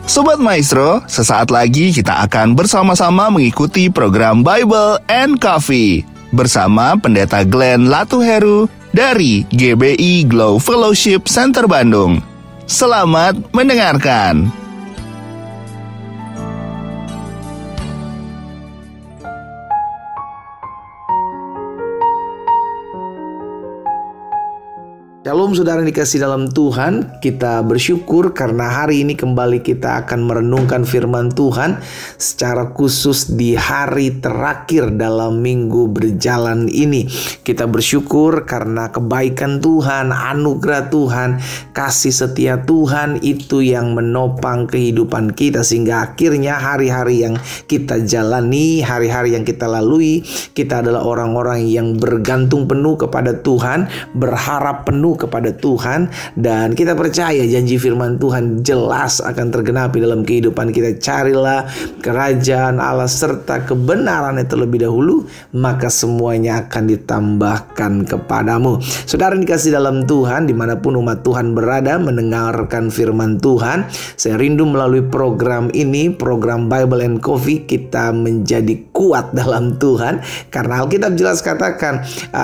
Sobat Maestro, sesaat lagi kita akan bersama-sama mengikuti program Bible and Coffee bersama Pendeta Glenn Latuheru dari GBI Glow Fellowship Center Bandung. Selamat mendengarkan. Shalom saudara yang dikasih dalam Tuhan, kita bersyukur karena hari ini kembali kita akan merenungkan firman Tuhan secara khusus di hari terakhir dalam minggu berjalan ini. Kita bersyukur karena kebaikan Tuhan, anugerah Tuhan, kasih setia Tuhan itu yang menopang kehidupan kita sehingga akhirnya hari-hari yang kita jalani, hari-hari yang kita lalui, kita adalah orang-orang yang bergantung penuh kepada Tuhan, berharap penuh kepada Tuhan, dan kita percaya janji firman Tuhan jelas akan tergenapi dalam kehidupan kita. Carilah kerajaan Allah serta kebenarannya terlebih dahulu, maka semuanya akan ditambahkan kepadamu. Saudara yang dikasih dalam Tuhan, dimanapun umat Tuhan berada mendengarkan firman Tuhan, saya rindu melalui program ini, program Bible and Coffee, kita menjadi kuat dalam Tuhan, karena Alkitab jelas katakan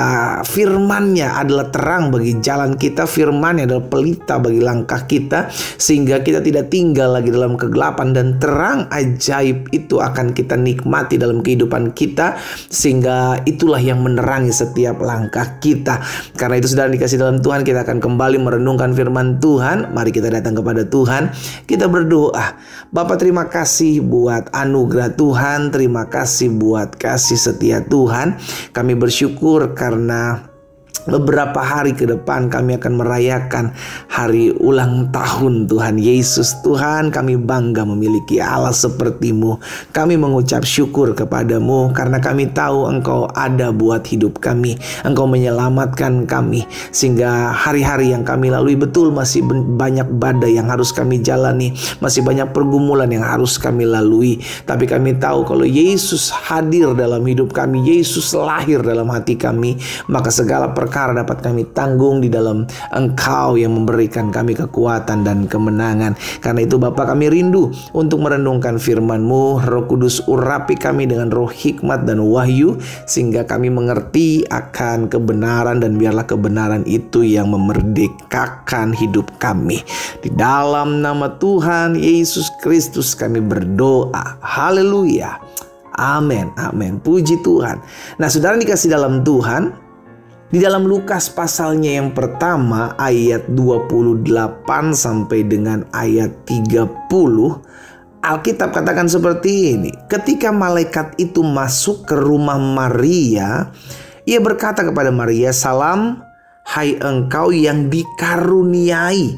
firman-Nya adalah terang bagi jalan kita, firman-Nya adalah pelita bagi langkah kita, sehingga kita tidak tinggal lagi dalam kegelapan, dan terang ajaib itu akan kita nikmati dalam kehidupan kita, sehingga itulah yang menerangi setiap langkah kita. Karena itu saudara dikasih dalam Tuhan, kita akan kembali merenungkan firman Tuhan. Mari kita datang kepada Tuhan, kita berdoa. Bapa, terima kasih buat anugerah Tuhan, terima kasih buat kasih setia Tuhan. Kami bersyukur karena beberapa hari ke depan kami akan merayakan hari ulang tahun Tuhan Yesus. Tuhan, kami bangga memiliki Allah seperti-Mu. Kami mengucap syukur kepadamu karena kami tahu Engkau ada buat hidup kami. Engkau menyelamatkan kami sehingga hari-hari yang kami lalui betul masih banyak badai yang harus kami jalani, masih banyak pergumulan yang harus kami lalui. Tapi kami tahu kalau Yesus hadir dalam hidup kami, Yesus lahir dalam hati kami, maka segala perkara dapat kami tanggung di dalam Engkau yang memberikan kami kekuatan dan kemenangan. Karena itu Bapa, kami rindu untuk merenungkan firman-Mu. Roh Kudus, urapi kami dengan roh hikmat dan wahyu sehingga kami mengerti akan kebenaran, dan biarlah kebenaran itu yang memerdekakan hidup kami. Di dalam nama Tuhan Yesus Kristus kami berdoa. Haleluya. Amin. Amin. Puji Tuhan. Nah, saudara dikasih dalam Tuhan, di dalam Lukas pasalnya yang pertama ayat 28 sampai dengan ayat 30, Alkitab katakan seperti ini. Ketika malaikat itu masuk ke rumah Maria, ia berkata kepada Maria, "Salam, hai engkau yang dikaruniai,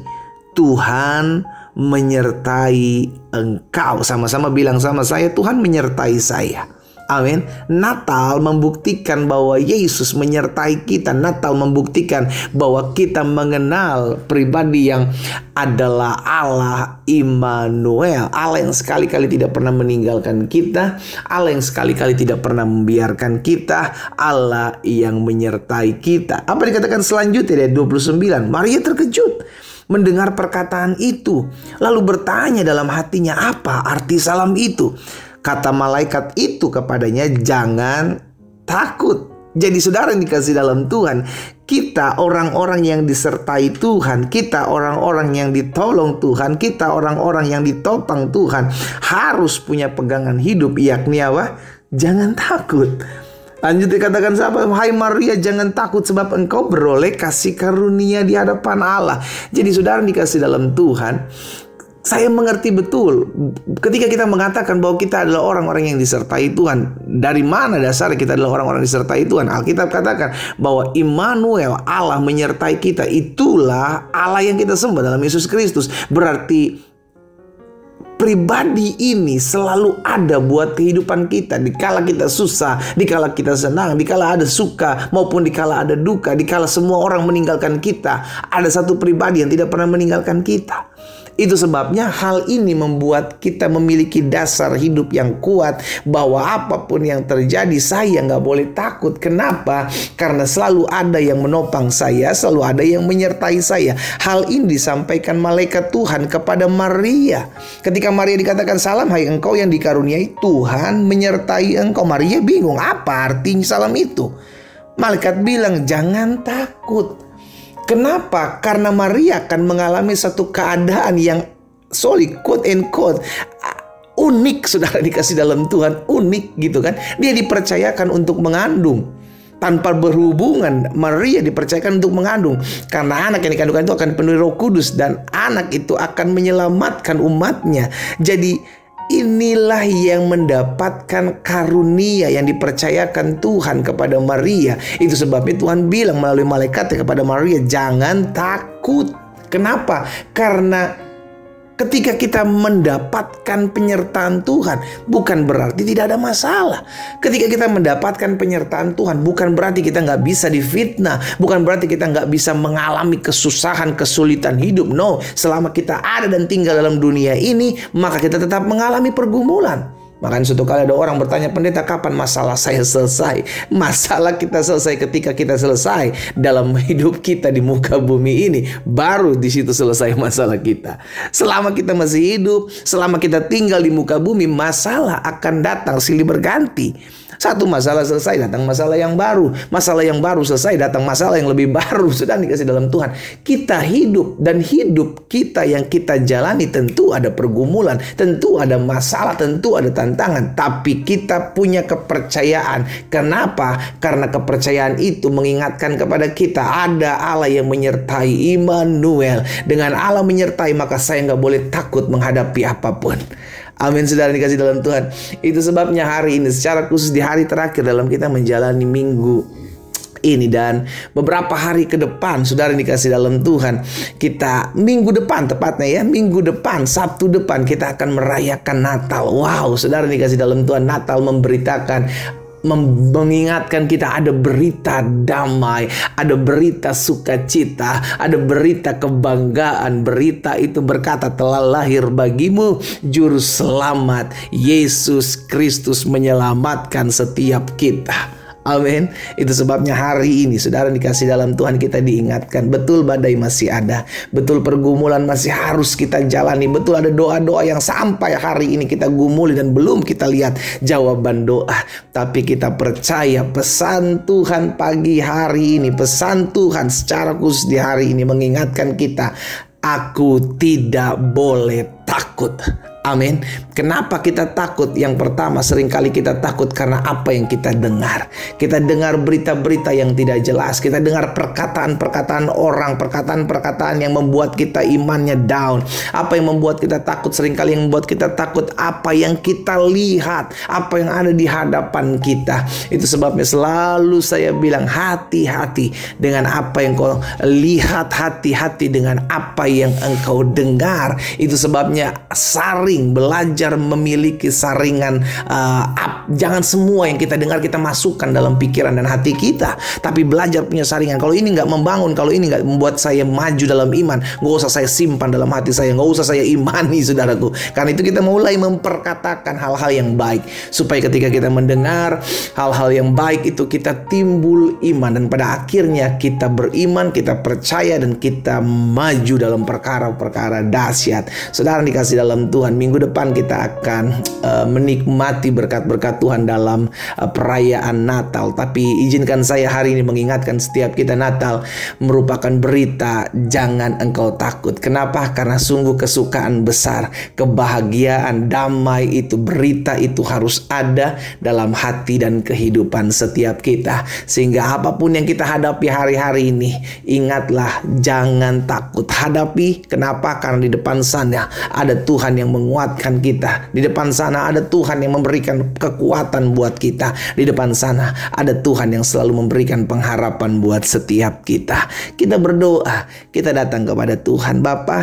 Tuhan menyertai engkau." Sama-sama bilang sama saya, Tuhan menyertai saya. Amin. Natal membuktikan bahwa Yesus menyertai kita. Natal membuktikan bahwa kita mengenal pribadi yang adalah Allah Immanuel. Allah yang sekali-kali tidak pernah meninggalkan kita. Allah yang sekali-kali tidak pernah membiarkan kita. Allah yang menyertai kita. Apa dikatakan selanjutnya ayat 29? Maria terkejut mendengar perkataan itu, lalu bertanya dalam hatinya, apa arti salam itu? Kata malaikat itu kepadanya, "Jangan takut." Jadi saudara yang dikasih dalam Tuhan, kita orang-orang yang disertai Tuhan, kita orang-orang yang ditolong Tuhan, kita orang-orang yang ditopang Tuhan, harus punya pegangan hidup, yakni apa? Jangan takut. Lanjut dikatakan siapa? "Hai Maria, jangan takut sebab engkau beroleh kasih karunia di hadapan Allah." Jadi saudara dikasih dalam Tuhan, saya mengerti betul ketika kita mengatakan bahwa kita adalah orang-orang yang disertai Tuhan. Dari mana dasar kita adalah orang-orang yang disertai Tuhan? Alkitab katakan bahwa Immanuel, Allah menyertai kita. Itulah Allah yang kita sembah dalam Yesus Kristus. Berarti pribadi ini selalu ada buat kehidupan kita. Dikala kita susah, dikala kita senang, dikala ada suka maupun dikala ada duka, dikala semua orang meninggalkan kita, ada satu pribadi yang tidak pernah meninggalkan kita. Itu sebabnya hal ini membuat kita memiliki dasar hidup yang kuat bahwa apapun yang terjadi saya nggak boleh takut. Kenapa? Karena selalu ada yang menopang saya, selalu ada yang menyertai saya. Hal ini disampaikan malaikat Tuhan kepada Maria. Ketika Maria dikatakan, salam hai engkau yang dikaruniai Tuhan menyertai engkau. Maria bingung, apa artinya salam itu? Malaikat bilang, jangan takut. Kenapa? Karena Maria akan mengalami satu keadaan yang quote and quote unik, saudara dikasih dalam Tuhan, unik gitu kan. Dia dipercayakan untuk mengandung tanpa berhubungan. Maria dipercayakan untuk mengandung karena anak yang dikandungkan itu akan penuh Roh Kudus dan anak itu akan menyelamatkan umatnya. Jadi inilah yang mendapatkan karunia yang dipercayakan Tuhan kepada Maria. Itu sebabnya Tuhan bilang melalui malaikatnya kepada Maria, jangan takut. Kenapa? Karena ketika kita mendapatkan penyertaan Tuhan, bukan berarti tidak ada masalah. Ketika kita mendapatkan penyertaan Tuhan, bukan berarti kita nggak bisa difitnah, bukan berarti kita nggak bisa mengalami kesusahan, kesulitan hidup. No, selama kita ada dan tinggal dalam dunia ini, maka kita tetap mengalami pergumulan. Makanya suatu kali ada orang bertanya, pendeta, kapan masalah saya selesai? Masalah kita selesai ketika kita selesai dalam hidup kita di muka bumi ini. Baru di situ selesai masalah kita. Selama kita masih hidup, selama kita tinggal di muka bumi, masalah akan datang silih berganti. Satu masalah selesai, datang masalah yang baru. Masalah yang baru selesai, datang masalah yang lebih baru. Sedang dikasih dalam Tuhan. Kita hidup, dan hidup kita yang kita jalani tentu ada pergumulan, tentu ada masalah, tentu ada tantangan. Tapi kita punya kepercayaan. Kenapa? Karena kepercayaan itu mengingatkan kepada kita ada Allah yang menyertai, Immanuel. Dengan Allah menyertai, maka saya nggak boleh takut menghadapi apapun. Amin, saudara dikasih dalam Tuhan. Itu sebabnya hari ini, secara khusus di hari terakhir dalam kita menjalani minggu ini dan beberapa hari ke depan, saudara dikasih dalam Tuhan, kita minggu depan tepatnya ya, minggu depan, Sabtu depan kita akan merayakan Natal. Wow, saudara dikasih dalam Tuhan, Natal mengingatkan kita ada berita damai, ada berita sukacita, ada berita kebanggaan. Berita itu berkata, telah lahir bagimu juru selamat, Yesus Kristus menyelamatkan setiap kita. Amin. Itu sebabnya hari ini, saudara dikasih dalam Tuhan, kita diingatkan, betul badai masih ada, betul pergumulan masih harus kita jalani, betul ada doa-doa yang sampai hari ini kita gumuli dan belum kita lihat jawaban doa. Tapi kita percaya pesan Tuhan pagi hari ini, pesan Tuhan secara khusus di hari ini mengingatkan kita, aku tidak boleh takut. Amin. Kenapa kita takut? Yang pertama, seringkali kita takut karena apa yang kita dengar. Kita dengar berita-berita yang tidak jelas. Kita dengar perkataan-perkataan orang, perkataan-perkataan yang membuat kita imannya down. Apa yang membuat kita takut? Seringkali yang membuat kita takut apa yang kita lihat, apa yang ada di hadapan kita. Itu sebabnya selalu saya bilang, hati-hati dengan apa yang kau lihat, hati-hati dengan apa yang engkau dengar. Itu sebabnya belajar memiliki saringan. Jangan semua yang kita dengar kita masukkan dalam pikiran dan hati kita, tapi belajar punya saringan. Kalau ini nggak membangun, kalau ini nggak membuat saya maju dalam iman, nggak usah saya simpan dalam hati saya, nggak usah saya imani, saudaraku. Karena itu kita mulai memperkatakan hal-hal yang baik, supaya ketika kita mendengar hal-hal yang baik itu kita timbul iman, dan pada akhirnya kita beriman, kita percaya, dan kita maju dalam perkara-perkara dahsyat. Saudara dikasih dalam Tuhan, minggu depan kita akan menikmati berkat-berkat Tuhan dalam perayaan Natal. Tapi izinkan saya hari ini mengingatkan setiap kita, Natal merupakan berita jangan engkau takut. Kenapa? Karena sungguh kesukaan besar, kebahagiaan, damai itu, berita itu harus ada dalam hati dan kehidupan setiap kita. Sehingga apapun yang kita hadapi hari-hari ini, ingatlah jangan takut. Hadapi. Kenapa? Karena di depan sana ada Tuhan yang menguatkan kita. Di depan sana ada Tuhan yang memberikan kekuatan buat kita. Di depan sana ada Tuhan yang selalu memberikan pengharapan buat setiap kita. Kita berdoa, kita datang kepada Tuhan. Bapa,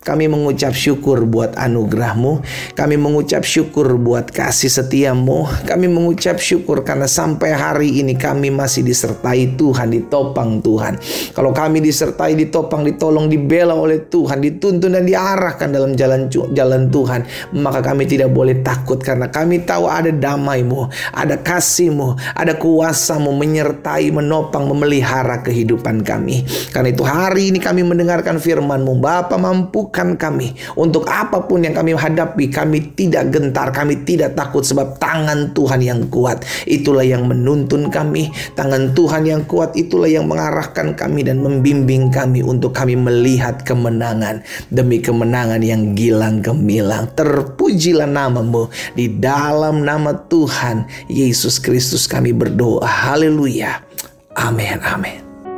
Kami mengucap syukur buat anugerah-Mu. Kami mengucap syukur buat kasih setia-Mu. Kami mengucap syukur karena sampai hari ini kami masih disertai Tuhan, ditopang Tuhan. Kalau kami disertai, ditopang, ditolong, dibela oleh Tuhan, dituntun dan diarahkan dalam jalan Tuhan, maka kami tidak boleh takut karena kami tahu ada damai-Mu, ada kasih-Mu, ada kuasa-Mu menyertai, menopang, memelihara kehidupan kami. Karena itu hari ini kami mendengarkan firman-Mu. Bapa, mampukan kami untuk apapun yang kami hadapi. Kami tidak gentar, kami tidak takut, sebab tangan Tuhan yang kuat itulah yang menuntun kami. Tangan Tuhan yang kuat itulah yang mengarahkan kami dan membimbing kami untuk kami melihat kemenangan demi kemenangan yang gilang gemilang. Terpujilah nama-Mu. Di dalam nama Tuhan Yesus Kristus kami berdoa. Haleluya. Amin. Amin.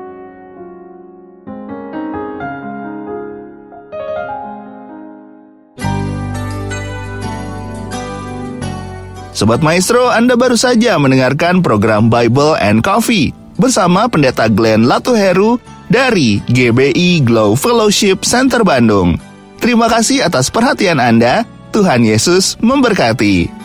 Sobat Maestro, Anda baru saja mendengarkan program Bible and Coffee bersama Pendeta Glenn Latuheru dari GBI Glow Fellowship Center Bandung. Terima kasih atas perhatian Anda. Tuhan Yesus memberkati.